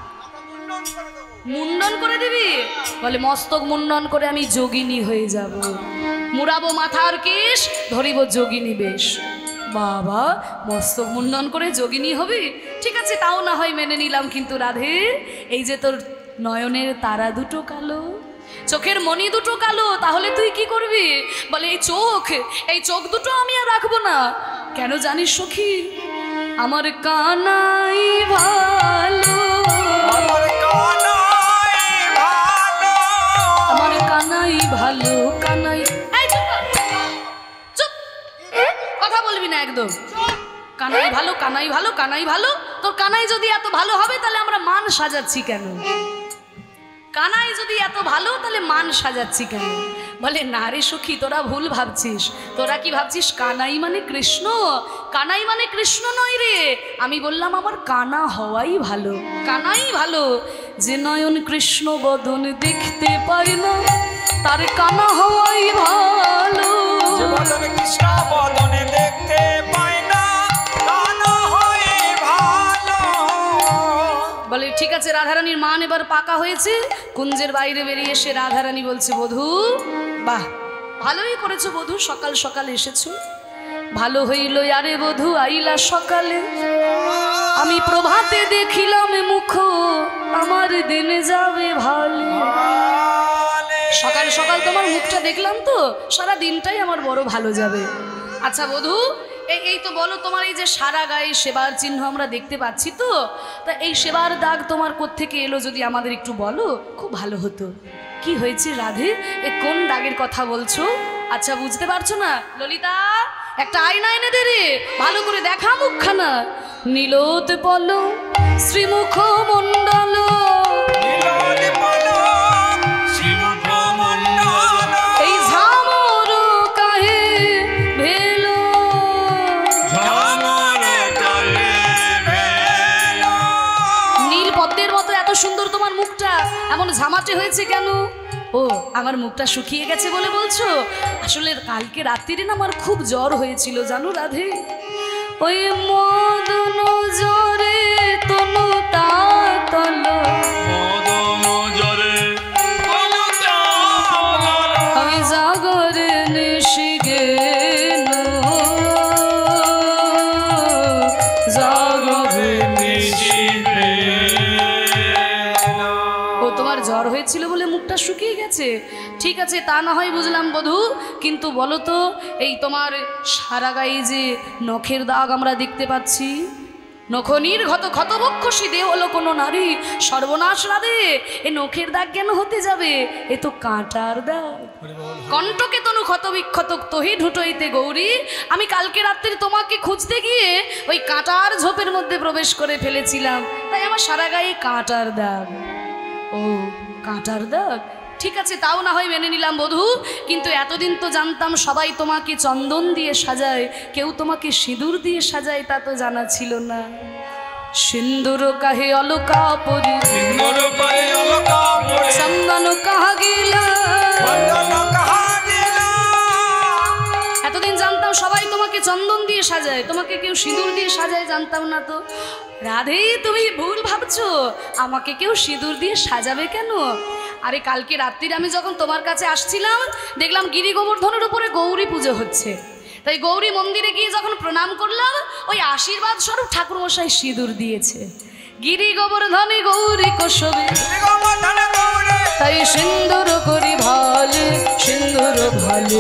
মুন্ডন করে দিবি। বলে মস্তক মুন্ডন করে আমি যোগিনী হয়ে যাব, মুড়াবো মাথার কেশ, ধরিব যোগিনী বেশ। বাবা, মস্তক মুন্ডন করে যোগিনী হবি? ঠিক আছে, তাও না হয় মেনে নিলাম, কিন্তু রাধে এই যে তোর নয়নের তারা দুটো কালো, চোখের মণি দুটো কালো, তাহলে তুই কি করবি? বলে এই চোখ, এই চোখ দুটো আমি আর রাখবো না। কেন জানিস সখী? আমার কানাই ভালো, আমার কানাই ভালো, আমার কানাই ভালো, কানাই। চুপ, কথা বলবি না একদম। কানাই ভালো, কানাই ভালো, কানাই ভালো। তোর কানাই যদি এত ভালো হবে তাহলে আমরা মান সাজাচ্ছি কেন? কানাই যদি এত ভালো তাহলে মান সাজাচ্ছি কেন? বলে না রে সখী, তোরা ভুল ভাবছিস। তোরা কি ভাবছিস কানাই মানে কৃষ্ণ? কানাই মানে কৃষ্ণ নয় রে। আমি বললাম আমার কানা হওয়াই ভালো, কানাই ভালো। যে নয়ন কৃষ্ণ বদন দেখতে পায় না, তার কানা হওয়াই ভালো। যে বদন কৃষ্ণ বদন দেখতে পায় না, কানা হয় ভালো। বলে ঠিক আছে, রাধারানীর মান এবার পাকা হয়েছে। কুঞ্জের বাইরে বেরিয়ে এসে রাধারানী বলছে, বধূ বাহ, ভালোই করেছো বধূ, সকাল সকাল এসেছো, ভালো হইল আরে বধূ আইলা সকালে। আমি প্রভাতে দেখিলাম মুখ, আমার দিনে যাবে ভালো। সকাল সকাল তোমার মুখটা দেখলাম তো, সারা দিনটাই আমার বড় ভালো যাবে। আচ্ছা বধূ, এই এই তো বলো, তোমার এই যে সারা গায়ে সেবার চিহ্ন আমরা দেখতে পাচ্ছি তো, তা এই সেবার দাগ তোমার কোত্থেকে এলো যদি আমাদের একটু বলো, খুব ভালো হতো। কি হয়েছে রাধে, এ কোন দাগের কথা বলছো? আচ্ছা বুঝতে পারছো না? ললিতা, একটা আয়না এনে দে রে, ভালো করে দেখা মুখখানা। নীলোত বলো শ্রীমুখ মণ্ডল, এই ঝামর কাহে ভেলো, নীল পদ্মের মতো এত সুন্দর তোমার মুখটা, এমন ঝামাটে হয়েছে কেন? ও আমার মুখটা শুকিয়ে গেছে বলে বলছো? আসলে কালকে রাত্রিরে না আমার খুব জ্বর হয়েছিল জানো রাধে। ওই মদন জ্বরে তনু তাতল, মদন জ্বরে তনু তাতল, আমি জাগরে নিশি গেল, জাগরে নিশি গেল। ও তোমার জ্বর হয়েছিল বলে মুখটা শুকিয়ে গেছে? ঠিক আছে, তা না হয় বুঝলাম বধূ, কিন্তু বলো তো এই তোমার সারা গায়ে যে নখের দাগ আমরা দেখতে পাচ্ছি, নখনির ক্ষত ক্ষতবক্ষসী দেহ হলো কোনো নারী, সর্বনাশ রাধে, এ নখের দাগ কেন হতে যাবে? এ তো কাঁটার দাগ। কণ্ঠকে তনু ক্ষত বিক্ষত তোহি ঢুটোইতে গৌরী, আমি কালকে রাত্রে তোমাকে খুঁজতে গিয়ে ওই কাঁটার ঝোপের মধ্যে প্রবেশ করে ফেলেছিলাম, তাই আমার সারা গায়ে কাঁটার দাগ। ও কাঁটার দাগ, ঠিক আছে, তাও না হয় মেনে নিলাম বধূ, কিন্তু এতদিন তো জানতাম সবাই তোমাকে চন্দন দিয়ে সাজায়, কেউ তোমাকে সিঁদুর দিয়ে সাজায় তা তো জানা ছিল না। সিন্দুর কাহে অলকা পরি, সিন্দুর কাহে অলকা পরি, চন্দন কাহা গিলা, চন্দন কাহা গিলা। এতদিন জানতাম সবাই তোমাকে চন্দন দিয়ে সাজায়, তোমাকে কেউ সিঁদুর দিয়ে সাজায় জানতাম না তো। রাধে তুমি ভুল ভাবছো, আমাকে কেউ সিঁদুর দিয়ে সাজাবে কেন? আরে কালকে রাত্রির আমি যখন তোমার কাছে আসছিলাম দেখলাম গিরি গোবর্ধনের উপরে গৌরী পুজো হচ্ছে, তাই গৌরী মন্দিরে গিয়ে যখন প্রণাম করলাম ওই আশীর্বাদ স্বরূপ ঠাকুরমশাই সিঁদুর দিয়েছে। গিরি গোবর্ধনে গৌরী কোশবে তাই সিন্দুর করি ভালে, সিন্দুর ভালে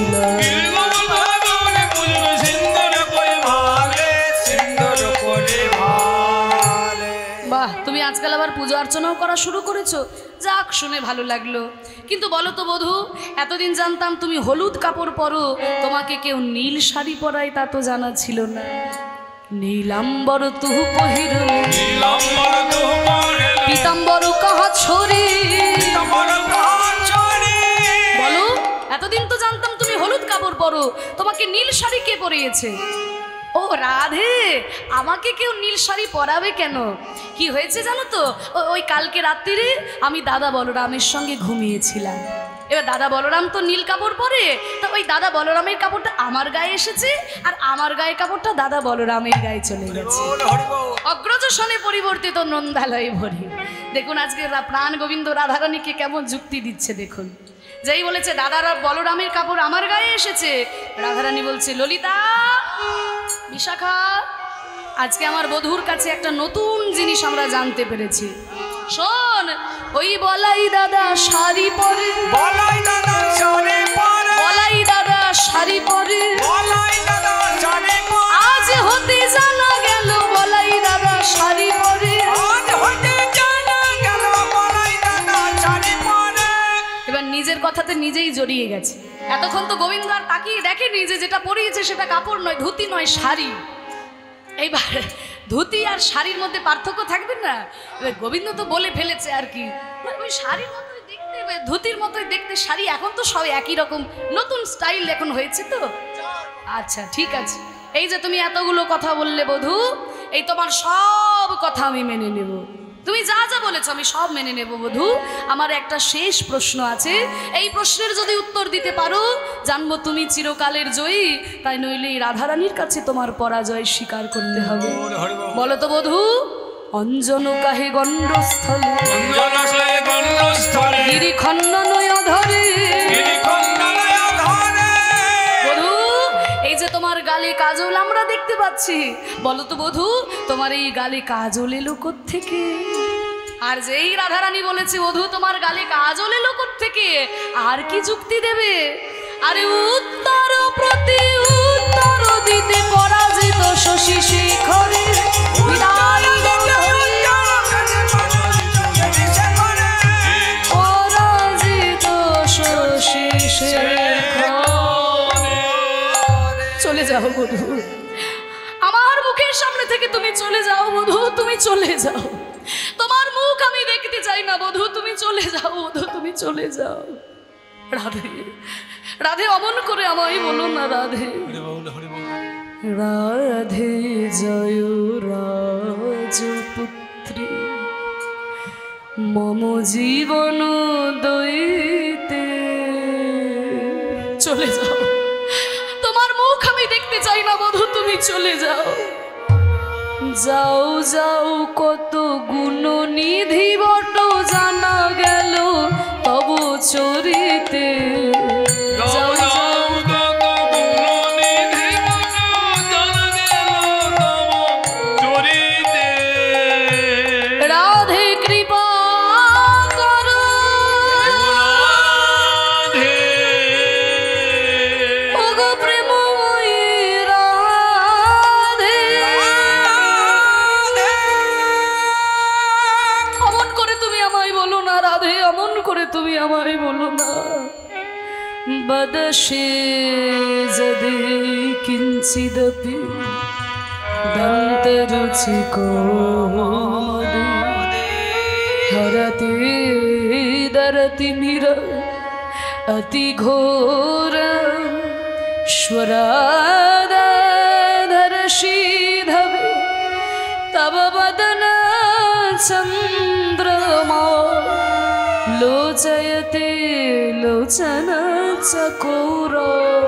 বাহ, তুমি আজকাল আবার পুজো অর্চনাও করা শুরু করেছো, যাক শুনে ভালো লাগলো। কিন্তু বলো তো বধূ, এতদিন জানতাম তুমি হলুদ কাপড় পরো, তোমাকে কেউ নীল শাড়ি পরায় তা তো জানা ছিল না। নীলাম্বর তুহু পহিরলে পীতাম্বর কাহা ছড়ি, বলো এতদিন তো জানতাম তুমি হলুদ কাপড় পরো, তোমাকে নীল শাড়ি কে পরিয়েছে? ও রাধে, আমাকে কেউ নীল শাড়ি পরাবে কেন? কি হয়েছে জানো তো, ওই কালকে রাত্রিরে আমি দাদা বলরামের সঙ্গে ঘুমিয়েছিলাম। এবার দাদা বলরাম তো নীল কাপড় পরে, তা ওই দাদা বলরামের কাপড়টা আমার গায়ে এসেছে আর আমার গায়ের কাপড়টা দাদা বলরামের গায়ে চলে গেছে। অগ্রজ শনে পরিবর্তিত নন্দালয়ে ভরি। দেখুন আজকে প্রাণ গোবিন্দ রাধারানীকে কেমন যুক্তি দিচ্ছে দেখুন। যেই বলেছে দাদারা বলরামের কাপড় আমার গায়ে এসেছে, রাধারানী বলছে ললিতা বিশাখা, আজকে আমার বধূর কাছে একটা নতুন জিনিস আমরা জানতে পেরেছি। শোন, ওই বলাই দাদা শাড়ি পরে, বলাই দাদা শাড়ি পরে, বলাই দাদা শাড়ি পরে, বলাই দাদা শাড়ি পরে, আজ হতে জানা গেল বলাই দাদা শাড়ি পরে, আজ হতে জানা গেল বলাই দাদা শাড়ি পরে। এবার নিজের কথাতে নিজেই জড়িয়ে গেছে। এতক্ষণ তো গোবিন্দ আর তাকিয়ে দেখেনি যে যেটা পরিয়েছে সেটা কাপড় নয়, ধুতি নয়, শাড়ি। এইবার ধুতি আর শাড়ির মধ্যে পার্থক্য থাকবে না? গোবিন্দ তো বলে ফেলেছে আর কি, ওই শাড়ির মতোই দেখতে, ধুতির মতোই দেখতে শাড়ি। এখন তো সব একই রকম, নতুন স্টাইল এখন হয়েছে তো। আচ্ছা ঠিক আছে, এই যে তুমি এতগুলো কথা বললে বধূ, এই তোমার সব কথা আমি মেনে নেব, তুমি যা যা বলেছো আমি সব মেনে নেব বধূ। আমার একটা শেষ প্রশ্ন আছে, এই প্রশ্নের যদি উত্তর দিতে পারো জানবো তুমি চিরকালের জয়ী, তাই নইলে রাধারানীর কাছে তোমার পরাজয় স্বীকার করতে হবে। বলো তো বধূ, অঞ্জন কাহে গণ্ডস্থলে গিরিখণ্ডন ধরে। বধূ, এই যে তোমার গালে কাজল আমরা দেখতে পাচ্ছি, বলো তো বধূ তোমার এই গালে কাজল এলো কোত্থেকে? আর যেই রাধারানী বলেছে বধূ তোমার গালে কাজল এলো কোত্থেকে, আর কি যুক্তি দেবে? আরে উত্তর প্রতি উত্তর দিতে পরাজিত শশী শেখরে, পরাজিত শশী শেখরে। চলে যাও বধূ, আমার মুখের সামনে থেকে তুমি চলে যাও বধূ, তুমি চলে যাও, তোমার মুখ আমি দেখতে চাই না বধূ, তুমি চলে যাও বধূ, তুমি চলে যাও। রাধে, রাধে অমন করে আমায় বলো না রাধে। রাধে জয় রাজপুত্রী মম জীবন দইতে। চলে যাও, তোমার মুখ আমি দেখতে চাই না বধূ, তুমি চলে যাও। যাও যাও কত গুণ নিধি বট জানা গেল তব চরিতে। যাও যাও কত গুণ নিধি বট জানা গেল তব চরিতে। রাধে কৃপা করো, রাধে ওগো প্রেমময়ী রাধে। অমন করে তুমি আমায় বলো না রাধে, অমন করে তুমি আমায় বলো না। বদশে যদি কিঞ্চিদপি দন্তরুচি কোমদে হরতি দরতি মির অতি ঘোর स्वराधर्षि धवे तब वदन चंद्रमा लोचयते लोचन चकोर।